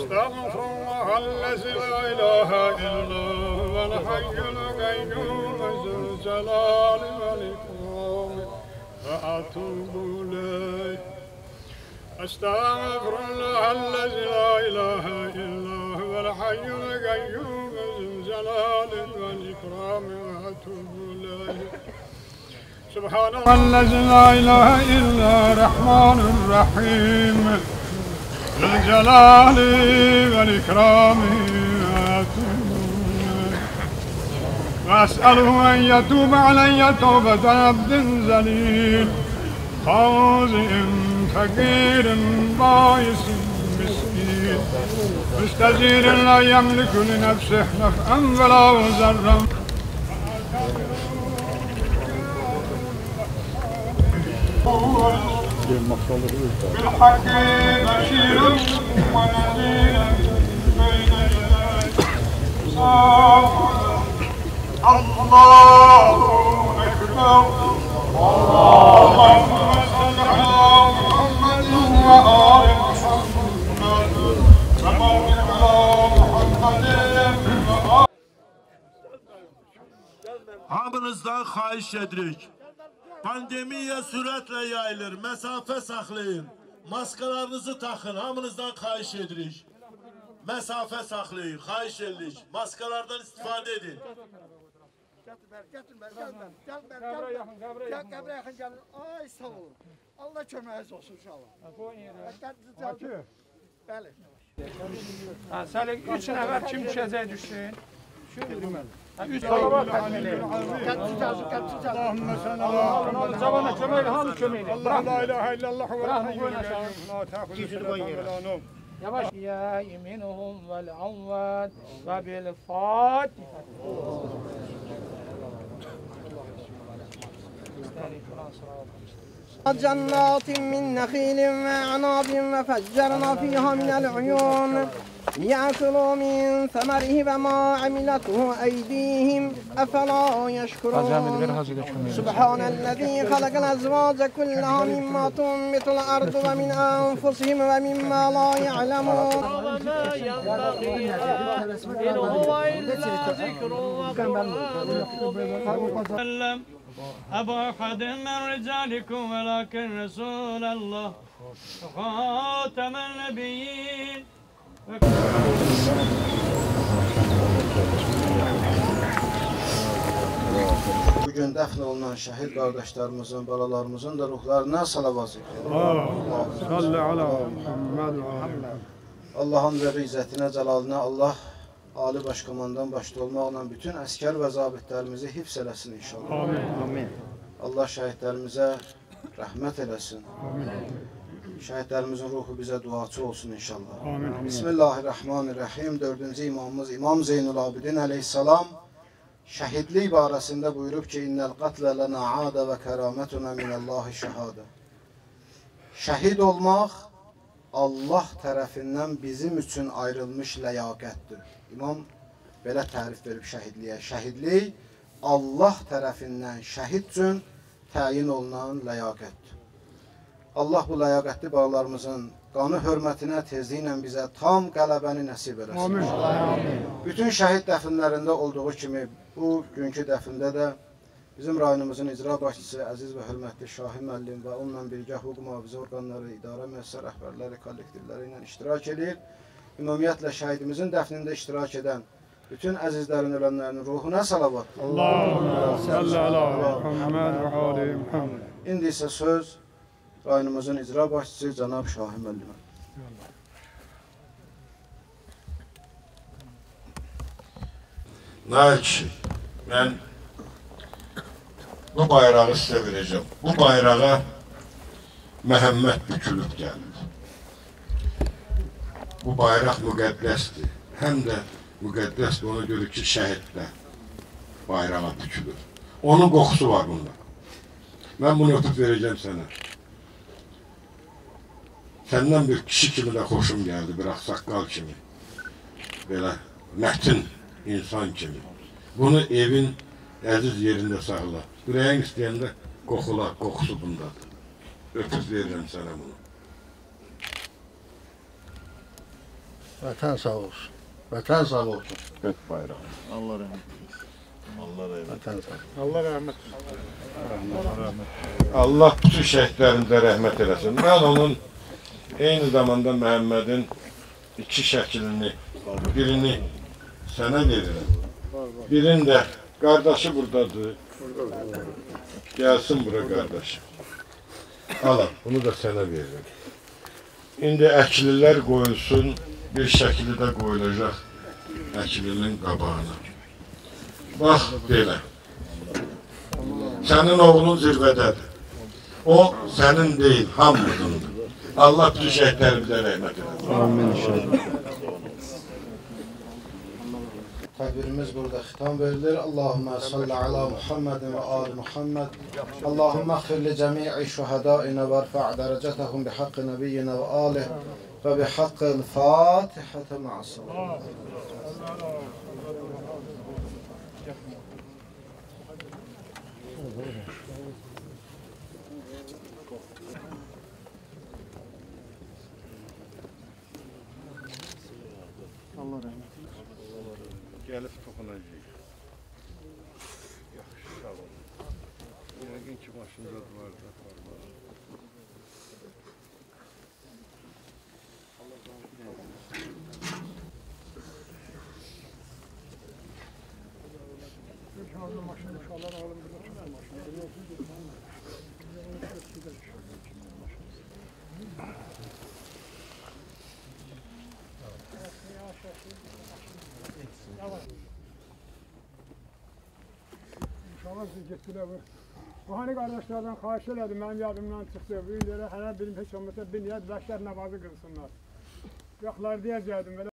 استغفر الله الذي لا إله إلا هو الحي القيوم ذو الجلال والإكرام وأتوب إليه. أستغفر الله الذي لا إله إلا هو الحي القيوم ذو الجلال والإكرام وأتوب إليه. سبحان الله الذي لا إله إلا الرحمن الرحيم ذو الجلال والإكرام وأتوب إليه. وأسأله أن يتوب علي توبة عبد ذليل خاضع فقير بائس مسكين مستجير لا يملك لنفسه نفعا ولا ضرا. بالحق بشيرا ونذيرا بين يديه الله أكبر. اللهم صل على محمد وآل محمد وبارك على محمد. Hamınızdan xahiş edirik. Pandemiya sürətlə yayılır. Məsafə saxlayın. Maskalarınızı taxın. Hamınızdan xahiş edirik. Məsafə saxlayın. Xahiş edirik. Maskalardan istifadə edin. Gel qəbrə yaxın gəlin. Ay sağ olun. Allah köməyiniz olsun inşallah. Bəli. Sən 3 nəfər kim düşəcək düşsün? Üç Allahümme sen Allah'ım Cavana kömeğiyle, hangi kömeğiyle? Allah la ilahe illallah ve la Yavaş. Ya iminuhum vel amvat ve bil Fatiha. جنات من نخيل وأعناب وفجرنا فيها من العيون ليأكلوا من ثمره وما عملته أيديهم أفلا يشكرون سبحان الذي خلق الأزواج كلها مما تنبت الأرض ومن أنفسهم ومما لا يعلمون وما ينبغي إن هو إلا ذكر وقرآن أبو أحد من رجالكم ولكن رسول الله خاتم النبيين. Bugün dəfn olunan şəhid qardaşlarımızın, balalarımızın da ruhlarına salavat zikr Allah'ın və izzətinə, cəlalına Allah Ali Başkomandan başda olmaqla bütün əskər və zabitlərimizi hifz eləsin inşallah. Amin. Allah şəhidlərimizə rəhmət eləsin. Şəhidlərimizin ruhu bizə duaçı olsun inşallah. Amin. Bismillahirrahmanirrahim. 4-cü imamımız İmam Zeynul Abidin aleyhissalam şəhidlik barəsində buyurub ki, İnnəl qatlə lənə adə və kəramətünə minəllahi şəhadə. Şəhid olmaq Allah tərəfindən bizim üçün ayrılmış ləyaqətdir. İmam belə tərif verib şəhidliyə. Şəhidlik Allah tərəfindən şəhid üçün təyin olunan ləyaqətdir. Allah bu ləyaqətli bağlarımızın qanı hörmətinə tezliklə bizə tam qələbəni nəsib eləsin. Bütün şəhid dəfinlərində olduğu kimi bu günkü dəfində də bizim rayonumuzun icra başçısı əziz və hörmətli Şahin müəllim və onunla birgə hüquq mühafizə orqanları, idarə müəssisə rəhbərləri, kollektivləri ilə iştirak edir. Ümumiyyətlə şəhidimizin dəfnində iştirak edən bütün əzizlərin, ölənlərin ruhuna salavat. Allahümme salli ala Muhammed və ali Muhammed. İndi isə söz rayonumuzun icra başçısı cənab Şahin müəllimə. Nail kişi, mən bu bayrağı sizə verəcəm. Bu bayrağa Məhəmməd bükülüb gəldi. Bu bayraq müqəddəsdir. Həm də müqəddəsdir, ona görə ki, şəhidlə bayrağa bükülür. Onun qoxusu var bunda. Mən bunu ötüb verəcəm sənə. Səndən bir kişi kimi də xoşum gəldi, bir ağsaqqal kimi. Belə mətin insan kimi. Bunu evin əziz yerində saxla. Ürəyin istəyəndə qoxular, qoxusu bundadır. Ötüb verirəm sənə bunu. Vətən sağ olsun. Vətən sağ olsun. Gök bayrağı. Allah rahmet eylesin. Vətən sağ olsun. Allah rahmet. Allah bütün şəhidlərimizə rəhmət eləsin. Mən onun eyni zamanda Məhəmmədin iki şəklini, birini sənə verirəm. Birini də qardaşı buradadır. Gəlsin bura qardaşı. Alam, bunu da sənə verirəm. İndi əklilər qoyulsun, bir şəkli də qoyulacaq əklinin qabağına. Bax, belə. Sənin oğlun zirvədədir. O, sənin deyil, hamımızındır. Allah bütün şəhidlərimizə rəhmət eləsin. Amin inşallah. Tədbirimiz burada xitam verilir. Allahümme salli ala Muhammedin ve ali Muhammed. Allahümme xfir li cemi'i şuhadaina ve rfa' derecetahum bi haqqi nebiyyina ve alih ve bi haqqil Fatihati ma'as-salat. Gəlib toxunacaq. Yaxşı, sağ olun. Yəqin ki, başında var da. İnşallah siz getdilər bu. Bu hani qardaşlardan xahiş elədim, mənim yadımdan çıxdı. Bu gün elə hər birim heç olmasa bir niyət bəşər namazı qılsınlar. Yoxlar deyəcəkdim.